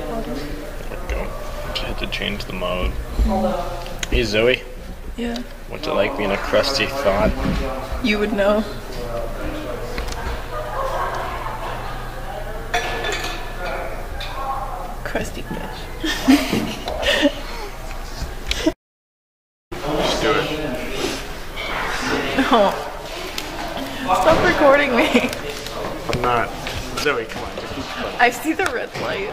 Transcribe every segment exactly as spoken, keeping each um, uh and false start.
There we go. Just had to change the mode. Hey Zoe, Yeah. what's it like being a crusty thought? You would know. Crusty fish. Just do it. No. Stop recording me. I'm not. Zoe, come on, just keep fun. I see the red light.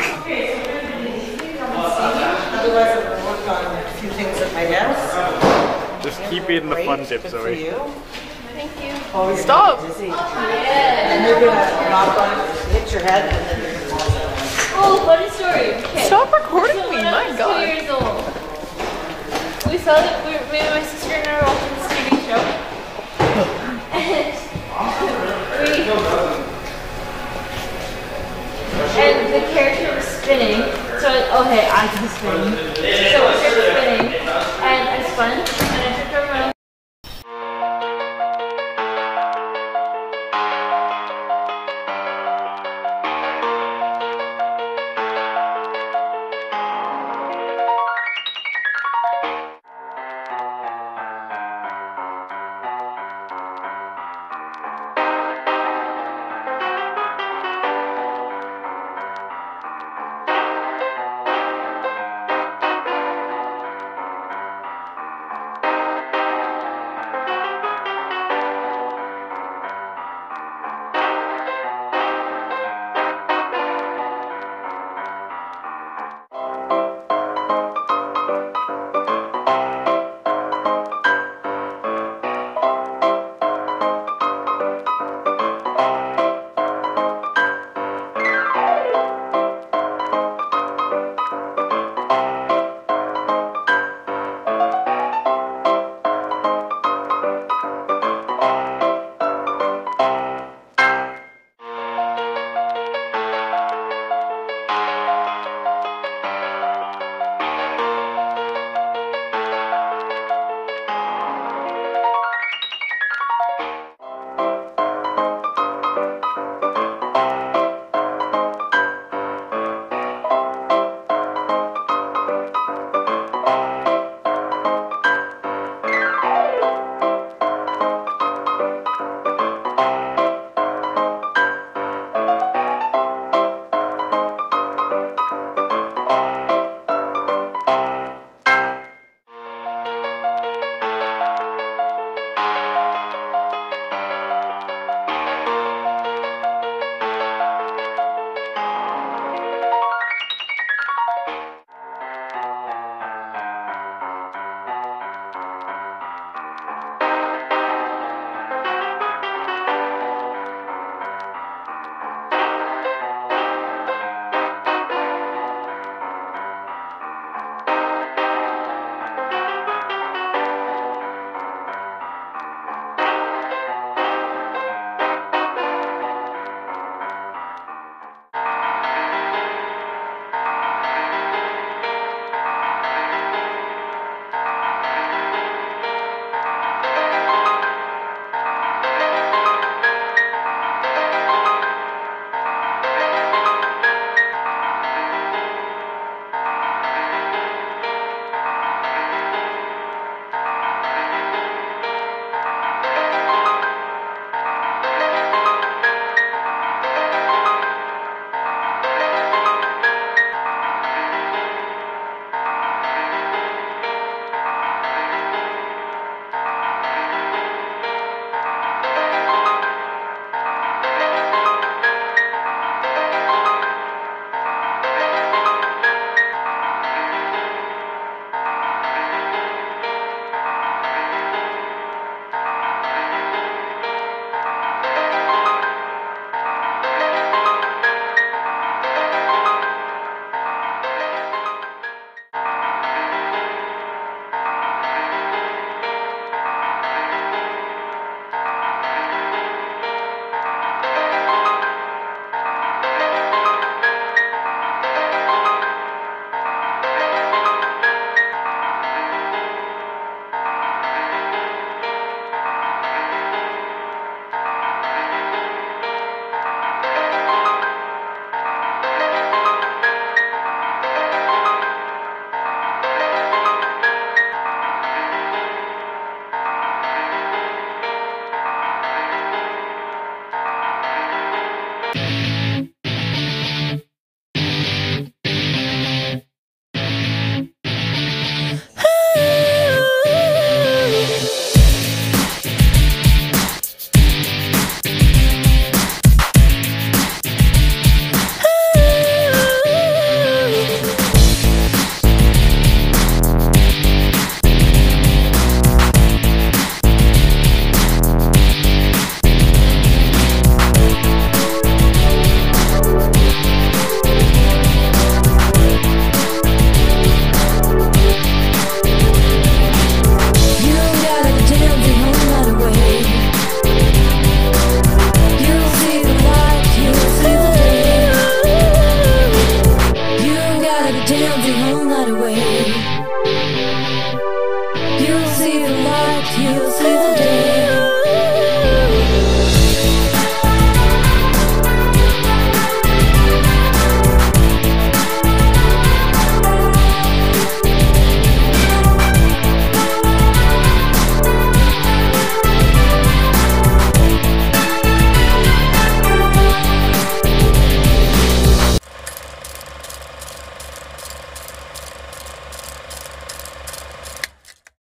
Otherwise, I'm gonna work on a few things at my desk. Just keep eating the fun dip, Good for Zoe. you. Thank you. Oh, you're Stop. gonna get dizzy. And you're gonna knock on it, hit your head, and then you're gonna fall down. Oh, funny story. Okay. Stop recording So me, when I my was God. two years old, we saw that we, me and my sister and I were watching this T V show, and we and the character was spinning. So oh hey, I can spin. So we started spinning, and I spun,